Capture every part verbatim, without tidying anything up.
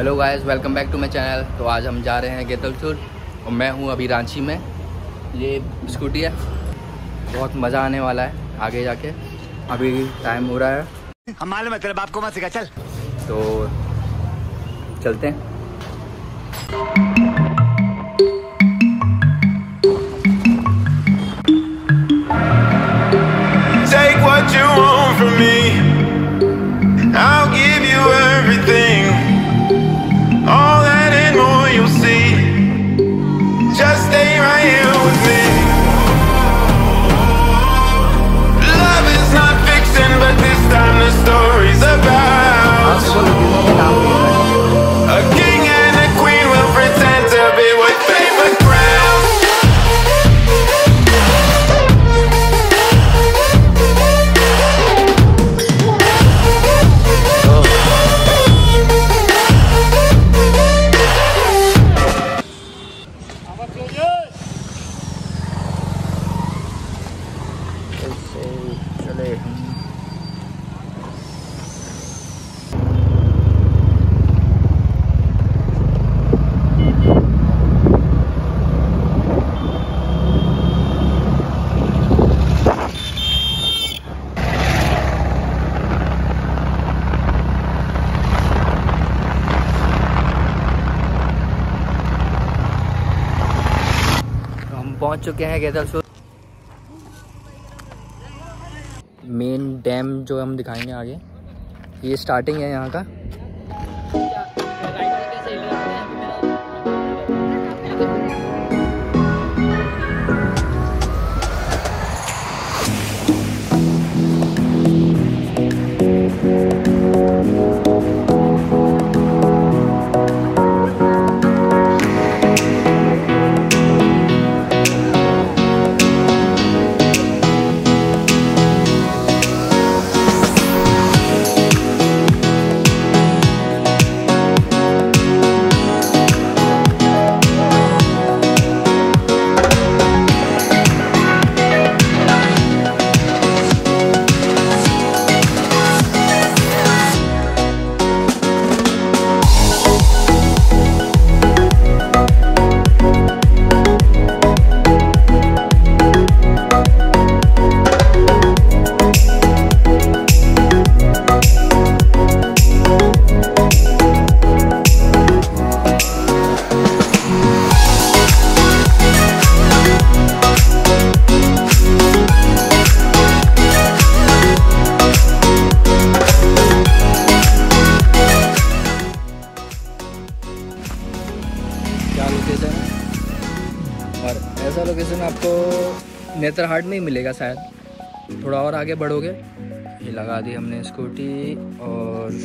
Hello guys, welcome back to my channel. तो आज हम जा रहे हैं गेतलसूर और मैं हूं अभी रांची में। ये स्कूटी है, बहुत मज़ा आने वाला है आगे जाके। अभी टाइम हो रहा है, हम मालूम है तेरे बाप को मत सिखा, चल तो चलते हैं। Take what you want from me, I'll give you everything, all that and more you'll see, just stay right here with me. Love is not fiction, but this time the story's about a king and a queen will pretend to be with paper crowns. चले हम पहुंच चुके हैं गेतलसूर। Main dam जो हम दिखाएंगे आगे, ये स्टार्टिंग है यहाँ का। क्या लोकेशन है, और ऐसा लोकेशन आपको नेत्रहाट में ही मिलेगा शायद। थोड़ा और आगे बढ़ोगे, ये लगा दी हमने स्कूटी और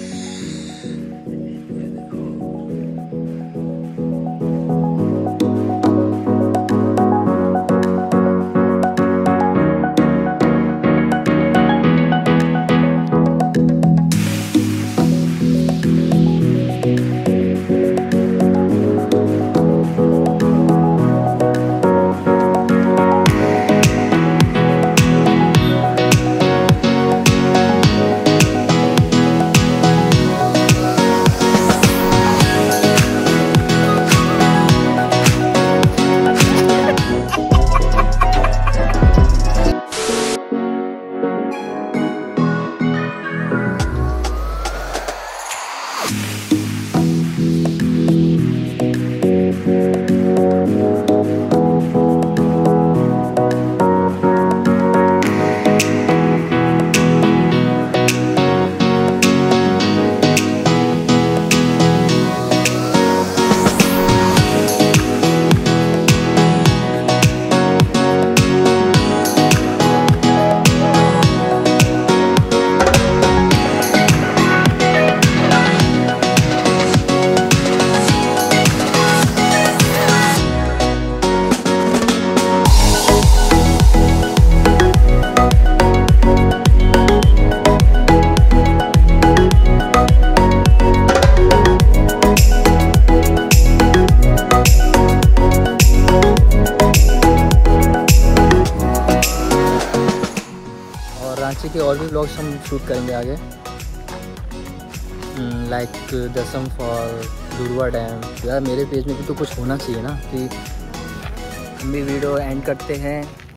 रांची के और भी ब्लॉग्स हम शूट करेंगे आगे। लाइक दसम फॉल, दुर्वा डैम। यार मेरे पेज में भी तो कुछ होना चाहिए ना कि हम भी वीडियो एंड करते हैं।